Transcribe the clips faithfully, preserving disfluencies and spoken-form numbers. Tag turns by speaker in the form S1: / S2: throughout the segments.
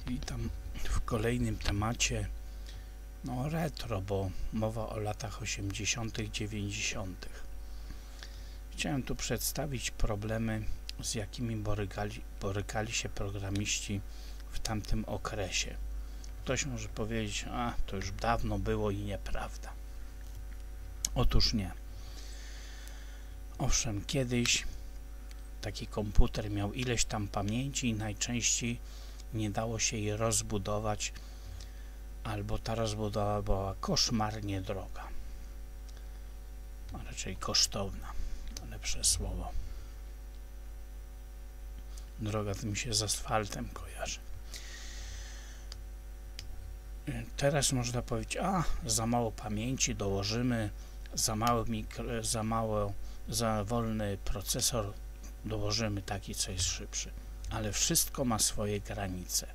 S1: Witam w kolejnym temacie, no retro, bo mowa o latach osiemdziesiątych, dziewięćdziesiątych. Chciałem tu przedstawić problemy, z jakimi borykali, borykali się programiści w tamtym okresie. Ktoś może powiedzieć, a to już dawno było i nieprawda. Otóż nie. Owszem, kiedyś taki komputer miał ileś tam pamięci i najczęściej nie dało się jej rozbudować, albo ta rozbudowa była koszmarnie droga, a raczej kosztowna, lepsze słowo. Droga to mi się z asfaltem kojarzy. Teraz można powiedzieć, a za mało pamięci dołożymy, za mały mikro, za mało, za wolny procesor dołożymy taki, co jest szybszy. Ale wszystko ma swoje granice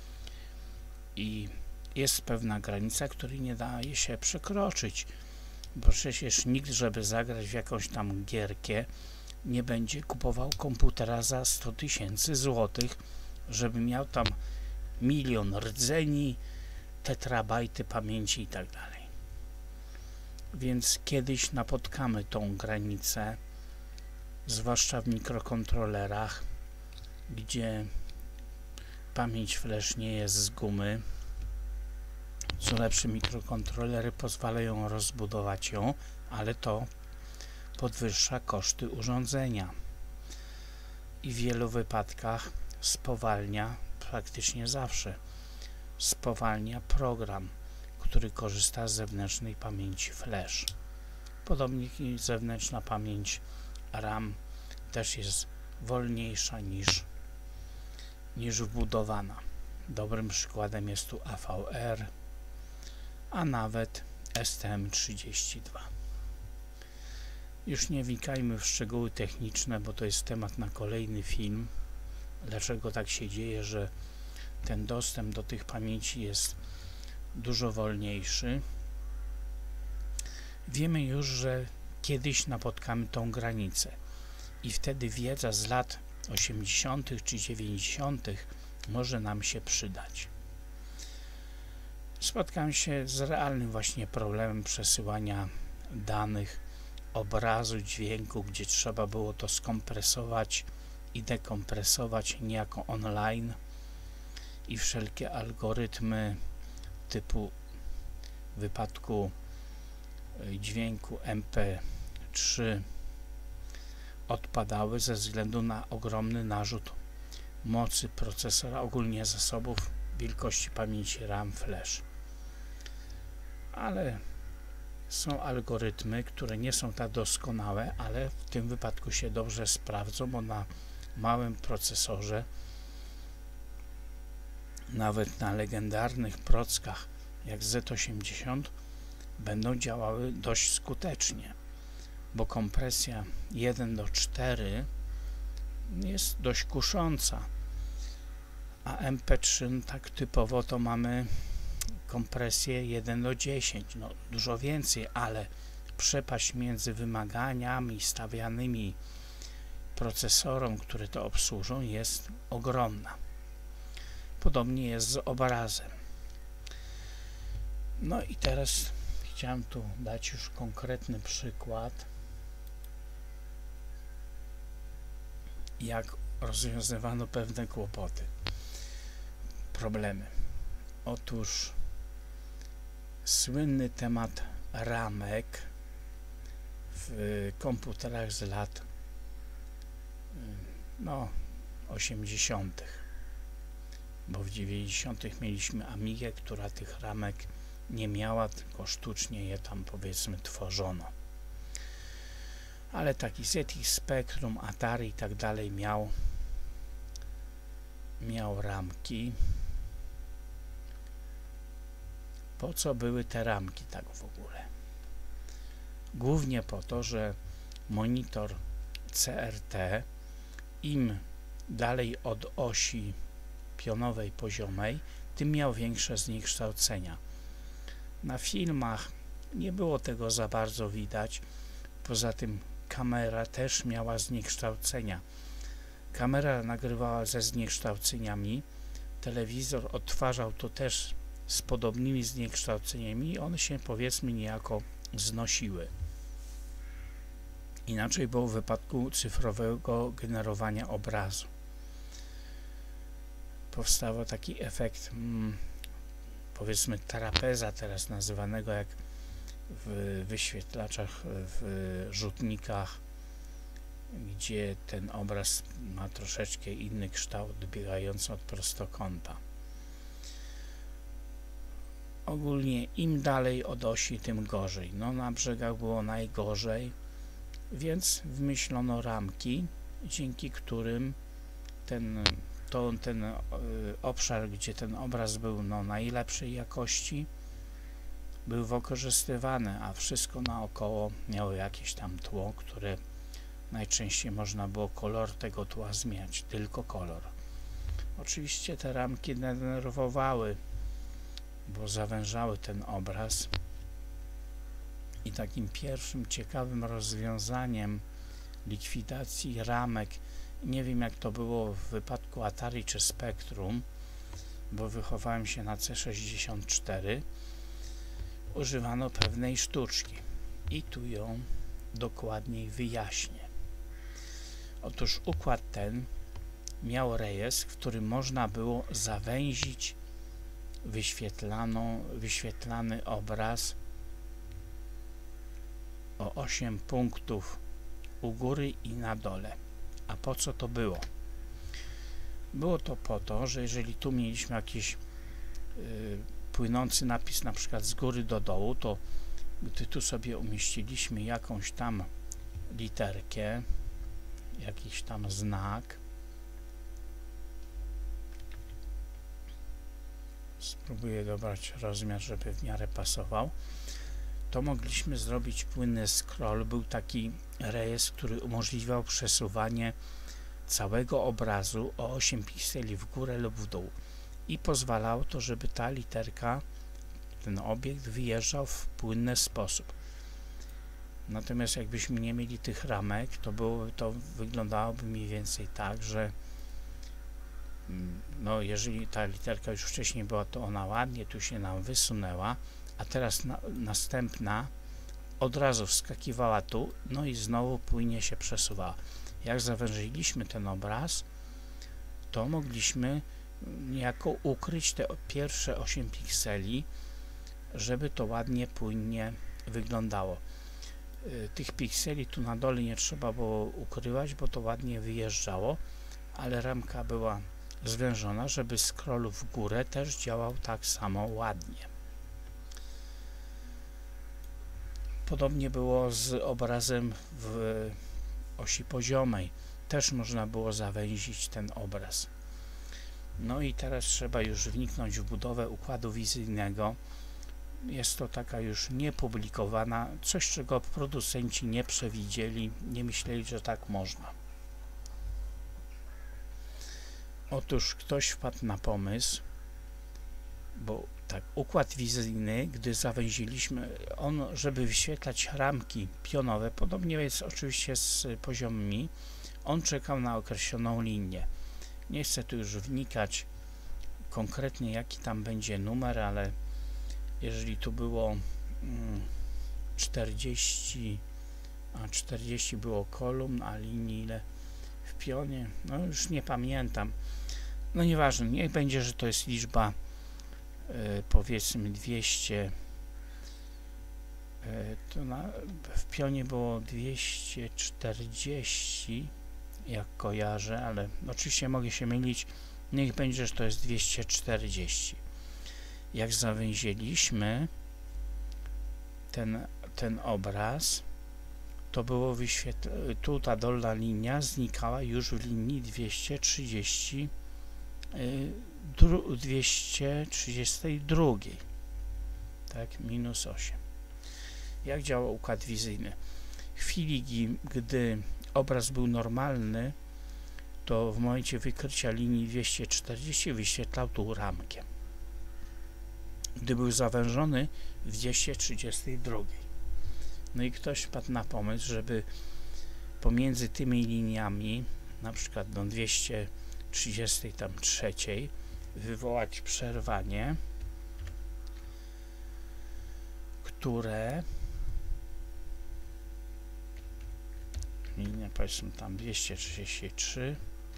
S1: i jest pewna granica, której nie daje się przekroczyć, bo przecież nikt, żeby zagrać w jakąś tam gierkę, nie będzie kupował komputera za sto tysięcy złotych, żeby miał tam milion rdzeni, tetrabajty pamięci i tak dalej. Więc kiedyś napotkamy tą granicę, zwłaszcza w mikrokontrolerach, gdzie pamięć flash nie jest z gumy. Co lepsze, mikrokontrolery pozwalają rozbudować ją, ale to podwyższa koszty urządzenia i w wielu wypadkach spowalnia, praktycznie zawsze spowalnia program, który korzysta z zewnętrznej pamięci flash. Podobnie i zewnętrzna pamięć RAM też jest wolniejsza niż niż wbudowana. Dobrym przykładem jest tu A V R, a nawet S T M trzydzieści dwa. Już nie wnikajmy w szczegóły techniczne, bo to jest temat na kolejny film. Dlaczego tak się dzieje, że ten dostęp do tych pamięci jest dużo wolniejszy? Wiemy już, że kiedyś napotkamy tą granicę i wtedy wiedza z lat osiemdziesiątych czy dziewięćdziesiątych może nam się przydać. Spotkałem się z realnym właśnie problemem przesyłania danych, obrazu, dźwięku, gdzie trzeba było to skompresować i dekompresować niejako online i wszelkie algorytmy typu w wypadku dźwięku M P trzy odpadały ze względu na ogromny narzut mocy procesora, ogólnie zasobów wielkości pamięci RAM flash. Ale są algorytmy, które nie są tak doskonałe, ale w tym wypadku się dobrze sprawdzą, bo na małym procesorze, nawet na legendarnych prockach jak Z osiemdziesiąt, będą działały dość skutecznie, bo kompresja jeden do czterech jest dość kusząca, a M P trzy no, tak typowo to mamy kompresję jeden do dziesięciu, no dużo więcej, ale przepaść między wymaganiami stawianymi procesorom, które to obsłużą, jest ogromna. Podobnie jest z obrazem. No i teraz chciałem tu dać już konkretny przykład, jak rozwiązywano pewne kłopoty, problemy. Otóż słynny temat ramek w komputerach z lat no osiemdziesiątych, bo w dziewięćdziesiątych mieliśmy Amigę, która tych ramek nie miała, tylko sztucznie je tam, powiedzmy, tworzono. Ale taki Z X Spectrum, Atari i tak dalej miał miał ramki. Po co były te ramki tak w ogóle? Głównie po to, że monitor C R T im dalej od osi pionowej poziomej, tym miał większe zniekształcenia. Na filmach nie było tego za bardzo widać, poza tym kamera też miała zniekształcenia. Kamera nagrywała ze zniekształceniami, telewizor odtwarzał to też z podobnymi zniekształceniami, one się powiedzmy niejako znosiły. Inaczej było w wypadku cyfrowego generowania obrazu. Powstał taki efekt, hmm, powiedzmy trapeza teraz nazywanego, jak w wyświetlaczach, w rzutnikach, gdzie ten obraz ma troszeczkę inny kształt, biegający od prostokąta. Ogólnie im dalej od osi, tym gorzej. No, na brzegach było najgorzej, więc wymyślono ramki, dzięki którym ten, to, ten y, obszar, gdzie ten obraz był no, najlepszej jakości, był wykorzystywany, a wszystko naokoło miało jakieś tam tło, które najczęściej można było kolor tego tła zmieniać, tylko kolor. Oczywiście te ramki denerwowały, bo zawężały ten obraz i takim pierwszym ciekawym rozwiązaniem likwidacji ramek, nie wiem jak to było w wypadku Atari czy Spectrum, bo wychowałem się na C sześćdziesiąt cztery, używano pewnej sztuczki i tu ją dokładniej wyjaśnię. Otóż układ ten miał rejestr, w którym można było zawęzić wyświetlaną, wyświetlany obraz o osiem punktów u góry i na dole. A po co to było? Było to po to, że jeżeli tu mieliśmy jakiś yy, płynący napis na przykład z góry do dołu, to gdy tu sobie umieściliśmy jakąś tam literkę, jakiś tam znak, spróbuję dobrać rozmiar, żeby w miarę pasował, to mogliśmy zrobić płynny scroll. Był taki rejestr, który umożliwiał przesuwanie całego obrazu o osiem pikseli w górę lub w dół i pozwalało to, żeby ta literka, ten obiekt wyjeżdżał w płynny sposób. Natomiast jakbyśmy nie mieli tych ramek, to byłoby to wyglądałoby mniej więcej tak, że no jeżeli ta literka już wcześniej była, to ona ładnie tu się nam wysunęła, a teraz na, następna od razu wskakiwała tu, no i znowu płynnie się przesuwała. Jak zawężyliśmy ten obraz, to mogliśmy niejako ukryć te pierwsze osiem pikseli, żeby to ładnie, płynnie wyglądało. Tych pikseli tu na dole nie trzeba było ukrywać, bo to ładnie wyjeżdżało, ale ramka była zwężona, żeby scroll w górę też działał tak samo ładnie. Podobnie było z obrazem w osi poziomej. Też można było zawęzić ten obraz. No i teraz trzeba już wniknąć w budowę układu wizyjnego. Jest to taka już niepublikowana, coś czego producenci nie przewidzieli, nie myśleli, że tak można. Otóż ktoś wpadł na pomysł, bo tak, układ wizyjny, gdy zawęziliśmy, on, żeby wyświetlać ramki pionowe, podobnie jest oczywiście z poziomami, on czekał na określoną linię. Nie chcę tu już wnikać konkretnie, jaki tam będzie numer, ale jeżeli tu było czterdzieści, a czterdzieści było kolumn, a linii ile w pionie, no już nie pamiętam. No nieważne, niech będzie, że to jest liczba y, powiedzmy dwieście, y, to na, w pionie było dwieście czterdzieści, jak kojarzę, ale oczywiście mogę się mylić, niech będzie, że to jest dwieście czterdzieści. Jak zawęziliśmy ten, ten obraz, to było wyświetlone, tu ta dolna linia znikała już w linii dwieście trzydzieści, dwieście trzydzieści dwa, tak, minus osiem. Jak działa układ wizyjny? W chwili, gdy obraz był normalny, to w momencie wykrycia linii dwieście czterdzieści wyświetlał tu ramkę. Gdy był zawężony w dwieście trzydzieści dwa. No i ktoś wpadł na pomysł, żeby pomiędzy tymi liniami, na przykład do dwieście trzydzieści trzy, wywołać przerwanie, które linia, powiedzmy tam dwieście trzydzieści trzy,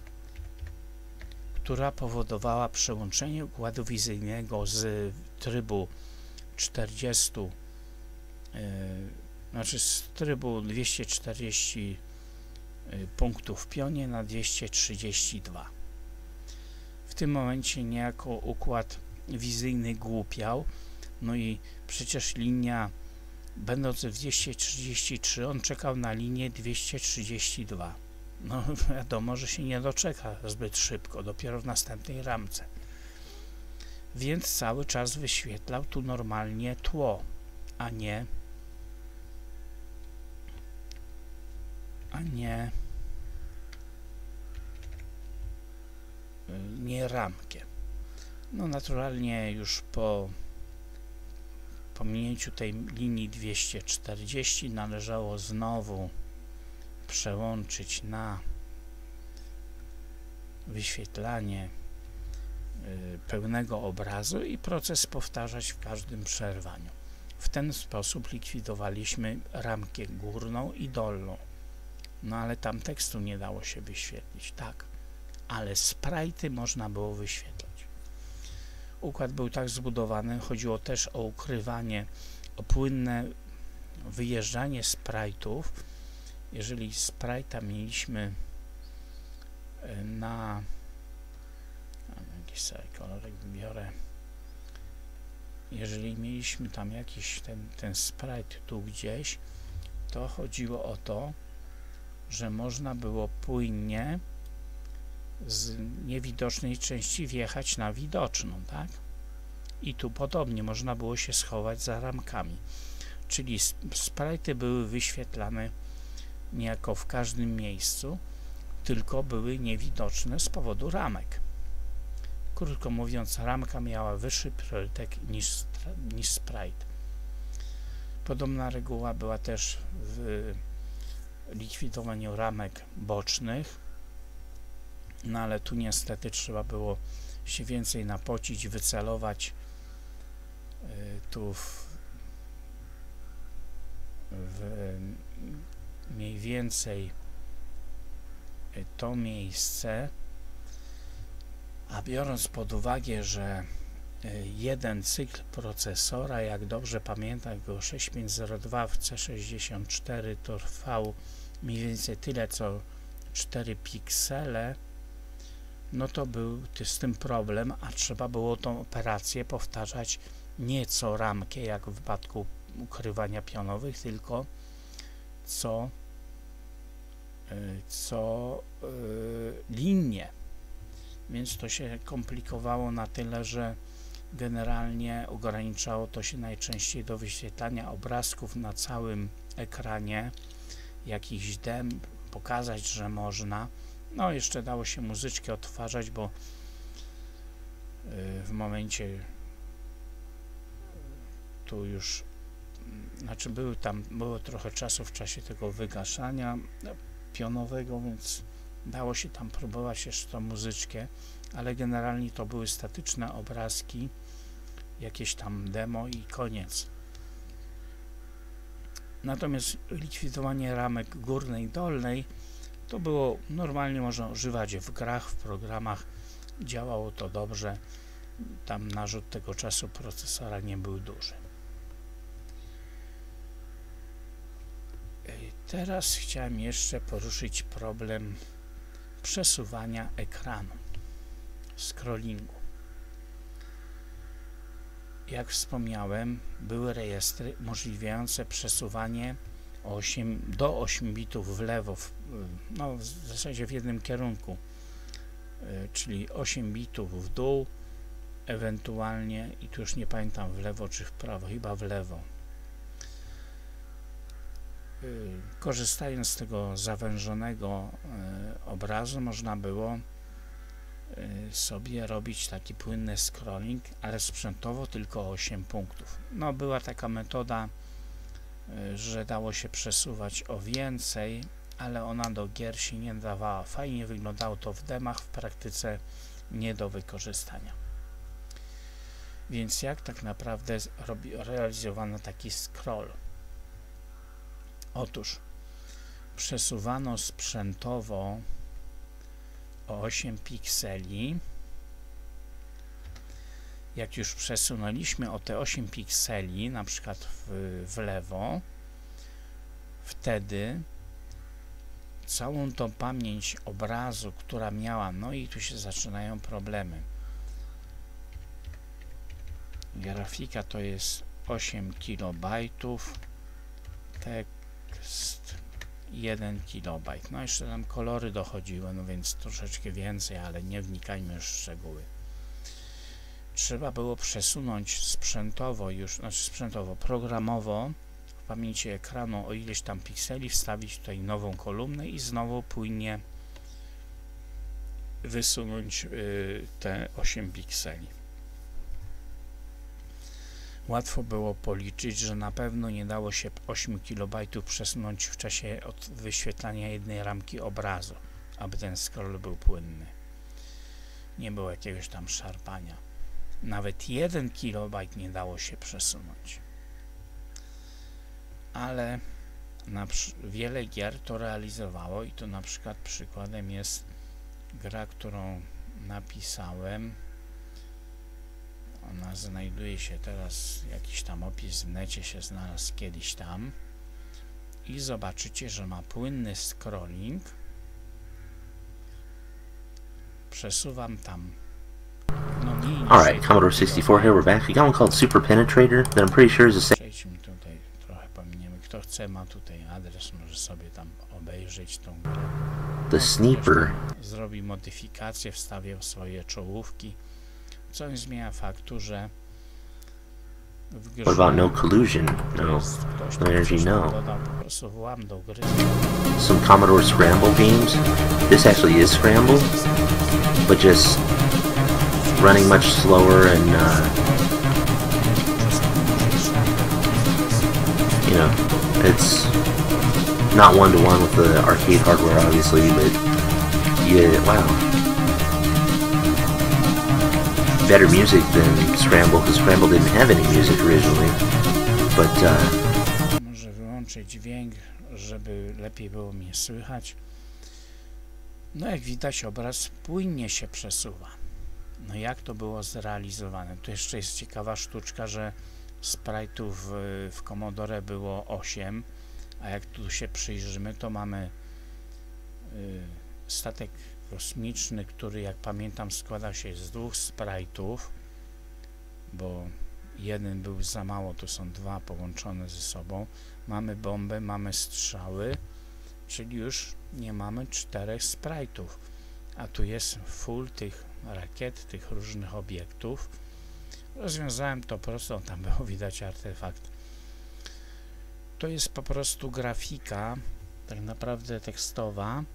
S1: która powodowała przełączenie układu wizyjnego z trybu czterdzieści, yy, znaczy z trybu dwieście czterdzieści yy, punktów w pionie na dwieście trzydzieści dwa. W tym momencie niejako układ wizyjny głupiał, no i przecież linia będąc w dwieście trzydzieści trzy, on czekał na linię dwieście trzydzieści dwa. No wiadomo, że się nie doczeka zbyt szybko, dopiero w następnej ramce. Więc cały czas wyświetlał tu normalnie tło, a nie a nie nie ramkę. No naturalnie już po pominięciu tej linii dwieście czterdzieści należało znowu przełączyć na wyświetlanie y, pełnego obrazu i proces powtarzać w każdym przerwaniu. W ten sposób likwidowaliśmy ramkę górną i dolną. No ale tam tekstu nie dało się wyświetlić, tak, ale sprite'y można było wyświetlać. Układ był tak zbudowany, chodziło też o ukrywanie, o płynne wyjeżdżanie sprite'ów. Jeżeli sprite'a mieliśmy na jakiś sobie kolorek wybiorę, jeżeli mieliśmy tam jakiś ten, ten sprite tu gdzieś, to chodziło o to, że można było płynnie z niewidocznej części wjechać na widoczną, tak? I tu podobnie można było się schować za ramkami, czyli sprite'y były wyświetlane niejako w każdym miejscu, tylko były niewidoczne z powodu ramek. Krótko mówiąc, ramka miała wyższy priorytet niż, niż sprite. Podobna reguła była też w likwidowaniu ramek bocznych, no ale tu niestety trzeba było się więcej napocić, wycelować y, tu w, w mniej więcej to miejsce, a biorąc pod uwagę, że jeden cykl procesora, jak dobrze pamiętam, go sześć tysięcy pięćset dwa w C sześćdziesiąt cztery to trwał mniej więcej tyle co cztery piksele, no to był z tym problem, a trzeba było tą operację powtarzać nie co ramkę, jak w wypadku ukrywania pionowych, tylko co co yy, linię. Więc to się komplikowało na tyle, że generalnie ograniczało to się najczęściej do wyświetlania obrazków na całym ekranie, jakiś dem, pokazać, że można. No jeszcze dało się muzyczkę odtwarzać, bo yy, w momencie tu już znaczy były tam, było trochę czasu w czasie tego wygaszania pionowego, więc dało się tam próbować jeszcze tą muzyczkę, ale generalnie to były statyczne obrazki, jakieś tam demo i koniec. Natomiast likwidowanie ramek górnej i dolnej to było normalnie można używać w grach, w programach, działało to dobrze, tam narzut tego czasu procesora nie był duży. Teraz chciałem jeszcze poruszyć problem przesuwania ekranu, scrollingu. Jak wspomniałem, były rejestry umożliwiające przesuwanie osiem, do ośmiu bitów w lewo, w, no w zasadzie w jednym kierunku, czyli osiem bitów w dół, ewentualnie, i tu już nie pamiętam w lewo czy w prawo, chyba w lewo. Korzystając z tego zawężonego y, obrazu można było y, sobie robić taki płynny scrolling, ale sprzętowo tylko osiem punktów. No była taka metoda, y, że dało się przesuwać o więcej, ale ona do gier się nie dawała. Fajnie wyglądało to w demach, w praktyce nie do wykorzystania. Więc jak tak naprawdę robi, realizowano taki scroll? Otóż przesuwano sprzętowo o osiem pikseli. Jak już przesunęliśmy o te osiem pikseli, na przykład w, w lewo, wtedy całą tą pamięć obrazu, która miała, no i tu się zaczynają problemy. Grafika to jest osiem kilobajtów, tekst jeden kilobajt. No jeszcze tam kolory dochodziły, no więc troszeczkę więcej, ale nie wnikajmy już w szczegóły. Trzeba było przesunąć sprzętowo już, znaczy sprzętowo, programowo w pamięci ekranu o ileś tam pikseli, wstawić tutaj nową kolumnę i znowu płynnie wysunąć y, te osiem pikseli. Łatwo było policzyć, że na pewno nie dało się osiem kilobajtów przesunąć w czasie od wyświetlania jednej ramki obrazu, aby ten scroll był płynny. Nie było jakiegoś tam szarpania. Nawet jeden kilobajt nie dało się przesunąć. Ale na wiele gier to realizowało i to na przykład przykładem jest gra, którą napisałem. Ona znajduje się teraz, jakiś tam opis w necie się znalazł kiedyś tam i zobaczycie, że ma płynny scrolling. Przesuwam tam. No nie,
S2: Alright, Commodore sixty-four here, we're back. We got one called Super Penetrator that I'm pretty sure is the same.
S1: Przejdźmy tutaj, trochę pominiemy. Kto chce, ma tutaj adres, może sobie tam obejrzeć tą grę.
S2: The Sniper.
S1: Zrobi modyfikację, wstawię swoje czołówki, co nie zmienia faktu, że w grze
S2: What about no collusion? No,
S1: jest ktoś,
S2: no energy, no.
S1: dodał po prostu włam do gry.
S2: Some Commodore Scramble games. This actually is Scramble, but just running much slower and, uh, you know, it's not one-to-one with the arcade hardware, obviously, but yeah, wow. Better music than Scramble, because Scramble didn't have any music originally, but, uh...
S1: Może wyłączyć dźwięk, żeby lepiej było mnie słychać. No jak widać, obraz płynnie się przesuwa. No jak to było zrealizowane? Tu jeszcze jest ciekawa sztuczka, że sprite'ów w, w Commodore było osiem, a jak tu się przyjrzymy, to mamy y, statek kosmiczny, który, jak pamiętam, składał się z dwóch sprite'ów, bo jeden był za mało, to są dwa połączone ze sobą. Mamy bombę, mamy strzały, czyli już nie mamy czterech sprite'ów, a tu jest full tych rakiet, tych różnych obiektów. Rozwiązałem to prosto, tam było widać artefakt. To jest po prostu grafika, tak naprawdę tekstowa,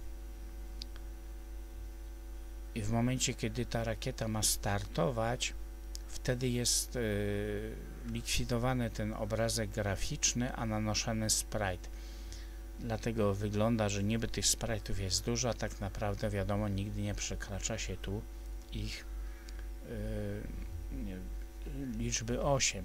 S1: i w momencie, kiedy ta rakieta ma startować, wtedy jest yy, likwidowany ten obrazek graficzny, a nanoszony sprite. Dlatego wygląda, że niby tych sprite'ów jest dużo, a tak naprawdę wiadomo, nigdy nie przekracza się tu ich yy, nie, liczby osiem.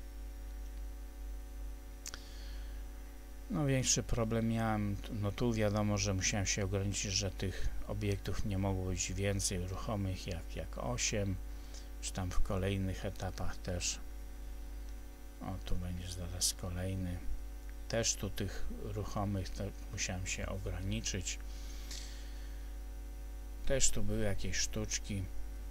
S1: No większy problem miałem, no tu wiadomo, że musiałem się ograniczyć, że tych obiektów nie mogło być więcej ruchomych jak, jak osiem, czy tam w kolejnych etapach też. O, tu będzie zaraz kolejny. Też tu tych ruchomych to musiałem się ograniczyć. Też tu były jakieś sztuczki.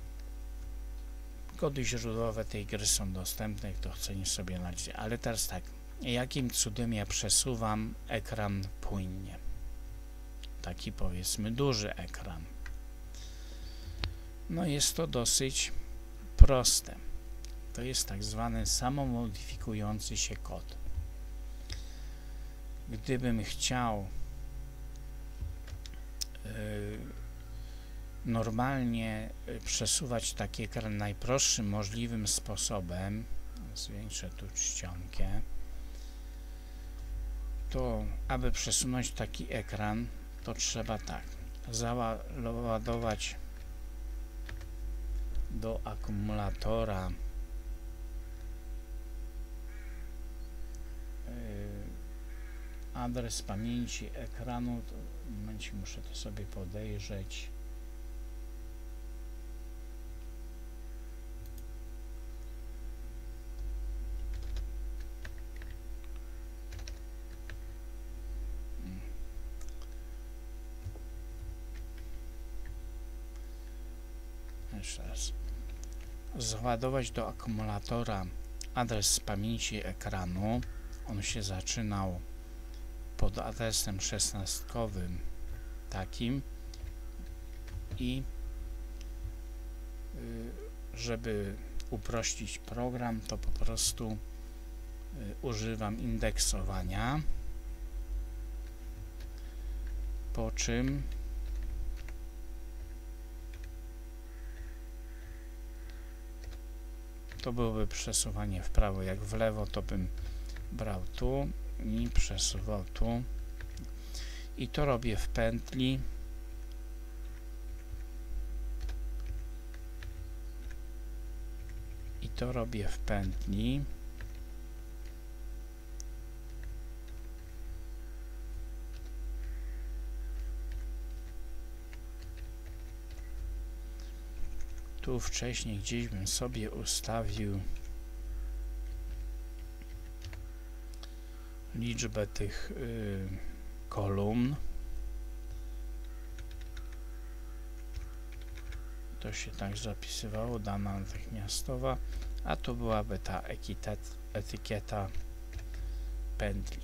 S1: Kody źródłowe tej gry są dostępne, kto chce, nie sobie znajdzie. Ale teraz tak, jakim cudem ja przesuwam ekran płynnie? Taki, powiedzmy, duży ekran. No jest to dosyć proste. To jest tak zwany samomodyfikujący się kod. Gdybym chciał yy, normalnie przesuwać taki ekran najprostszym możliwym sposobem, zwiększę tu czcionkę, to aby przesunąć taki ekran, to trzeba tak, załadować do akumulatora adres pamięci ekranu, to w momencie muszę to sobie podejrzeć. Jeszcze raz. Załadować do akumulatora adres pamięci ekranu. On się zaczynał pod adresem szesnastkowym takim i żeby uprościć program, to po prostu używam indeksowania, po czym to byłoby przesuwanie w prawo, jak w lewo, to bym brał tu i przesuwał tu i to robię w pętli i to robię w pętli tu wcześniej gdzieś bym sobie ustawił liczbę tych y, kolumn. To się tak zapisywało, dana natychmiastowa, a to byłaby ta etykieta, etykieta pętli.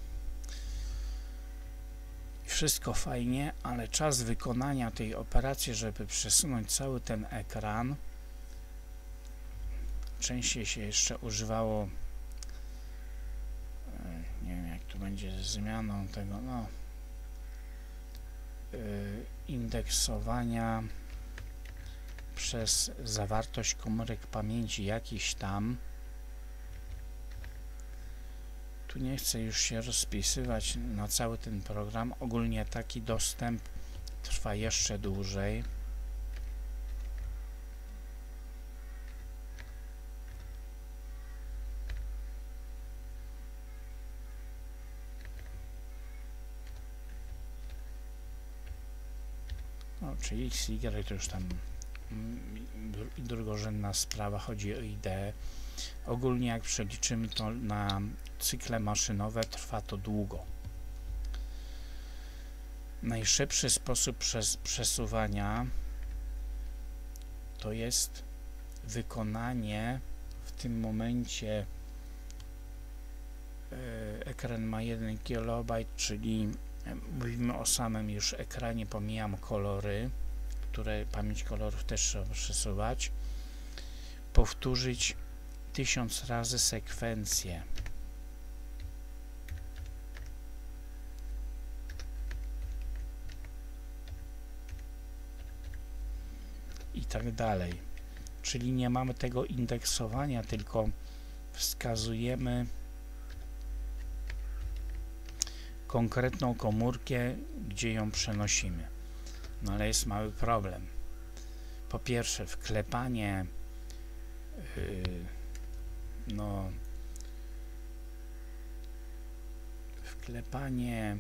S1: Wszystko fajnie, ale czas wykonania tej operacji, żeby przesunąć cały ten ekran, częściej się jeszcze używało, nie wiem jak to będzie ze zmianą tego, no, yy, indeksowania przez zawartość komórek pamięci jakiś tam. Tu nie chcę już się rozpisywać na cały ten program. Ogólnie taki dostęp trwa jeszcze dłużej. No, czyli X Y to już tam drugorzędna sprawa, chodzi o ideę. Ogólnie jak przeliczymy to na cykle maszynowe, trwa to długo. Najszybszy sposób przez przesuwania to jest wykonanie w tym momencie yy, ekran ma jeden kilobajt, czyli mówimy o samym już ekranie, pomijam kolory, które pamięć kolorów też trzeba przesuwać. Powtórzyć tysiąc razy sekwencję. I tak dalej. Czyli nie mamy tego indeksowania, tylko wskazujemy konkretną komórkę, gdzie ją przenosimy. No ale jest mały problem. Po pierwsze, wklepanie yy, no wklepanie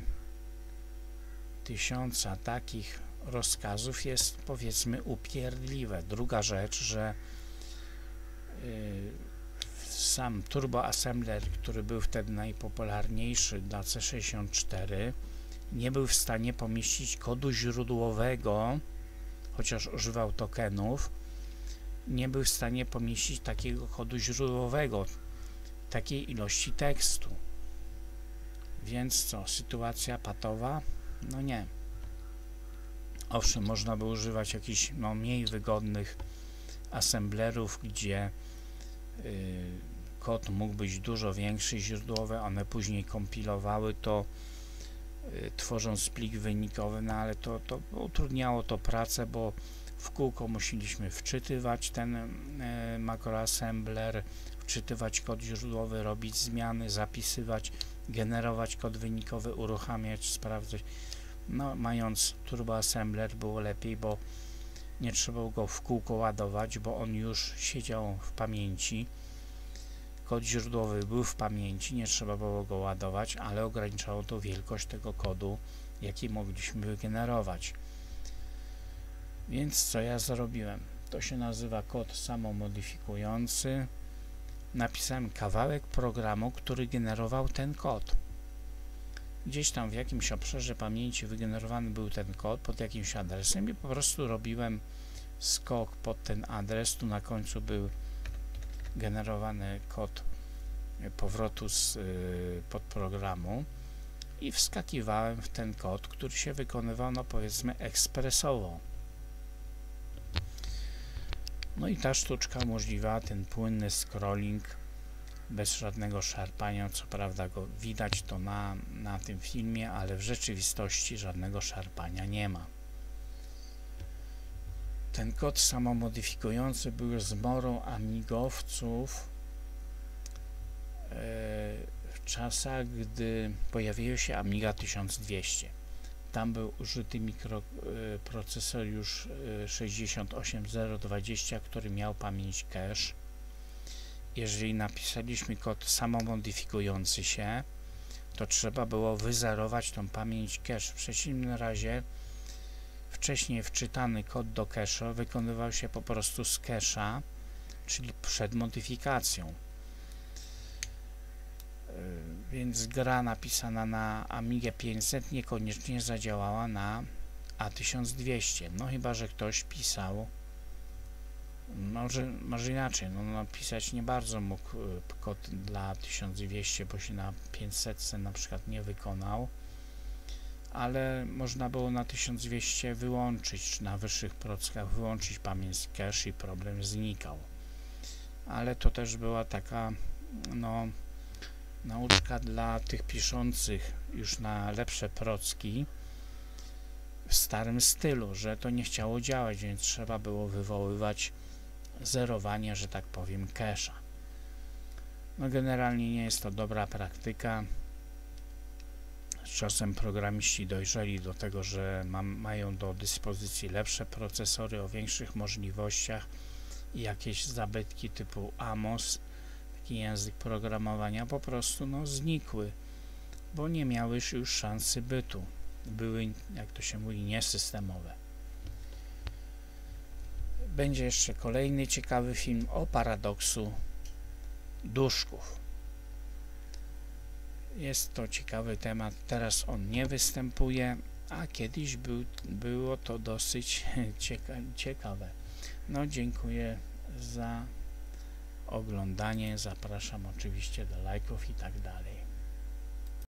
S1: tysiąca takich rozkazów jest, powiedzmy, upierdliwe. Druga rzecz, że yy, sam Turbo Assembler, który był wtedy najpopularniejszy dla C sześćdziesiąt cztery, nie był w stanie pomieścić kodu źródłowego, chociaż używał tokenów, nie był w stanie pomieścić takiego kodu źródłowego, takiej ilości tekstu. Więc co, sytuacja patowa? No nie. Owszem, można by używać jakichś no, mniej wygodnych assemblerów, gdzie yy, kod mógł być dużo większy, źródłowe, one później kompilowały to, yy, tworząc plik wynikowy, no ale to, to utrudniało to pracę, bo w kółko musieliśmy wczytywać ten yy, makroassembler, wczytywać kod źródłowy, robić zmiany, zapisywać, generować kod wynikowy, uruchamiać, sprawdzać. No, mając Turbo Assembler było lepiej, bo nie trzeba go w kółko ładować, bo on już siedział w pamięci. Kod źródłowy był w pamięci, nie trzeba było go ładować, ale ograniczało to wielkość tego kodu, jaki mogliśmy wygenerować. Więc co ja zrobiłem? To się nazywa kod samomodyfikujący. Napisałem kawałek programu, który generował ten kod. Gdzieś tam w jakimś obszarze pamięci wygenerowany był ten kod pod jakimś adresem i po prostu robiłem skok pod ten adres. Tu na końcu był generowany kod powrotu z y, podprogramu i wskakiwałem w ten kod, który się wykonywał, no powiedzmy, ekspresowo. No i ta sztuczka umożliwiała ten płynny scrolling bez żadnego szarpania. Co prawda go widać to na, na tym filmie, ale w rzeczywistości żadnego szarpania nie ma. Ten kod samomodyfikujący był zmorą amigowców w czasach, gdy pojawiło się Amiga tysiąc dwieście. Tam był użyty mikroprocesor już sześćdziesiąt osiem zero dwadzieścia, który miał pamięć cache. Jeżeli napisaliśmy kod samomodyfikujący się, to trzeba było wyzerować tą pamięć cache. W przeciwnym razie wcześniej wczytany kod do cache'a wykonywał się po prostu z cache'a, czyli przed modyfikacją. Więc gra napisana na Amigę pięćset niekoniecznie zadziałała na A tysiąc dwieście. No chyba że ktoś pisał, może, może inaczej, no, no pisać nie bardzo mógł kod dla tysiąc dwieście, bo się na pięćset na przykład nie wykonał, ale można było na tysiąc dwieście wyłączyć, czy na wyższych prockach wyłączyć pamięć cache i problem znikał. Ale to też była taka, no, nauczka dla tych piszących już na lepsze procki w starym stylu, że to nie chciało działać, więc trzeba było wywoływać zerowanie, że tak powiem, cache'a. No generalnie nie jest to dobra praktyka. Z czasem programiści dojrzeli do tego, że ma, mają do dyspozycji lepsze procesory o większych możliwościach i jakieś zabytki typu AMOS, taki język programowania, po prostu no, znikły, bo nie miały już szansy bytu. Były, jak to się mówi, niesystemowe. Będzie jeszcze kolejny ciekawy film o paradoksu duszków. Jest to ciekawy temat, teraz on nie występuje, a kiedyś był, było to dosyć cieka ciekawe. No, dziękuję za oglądanie, zapraszam oczywiście do lajków i tak dalej.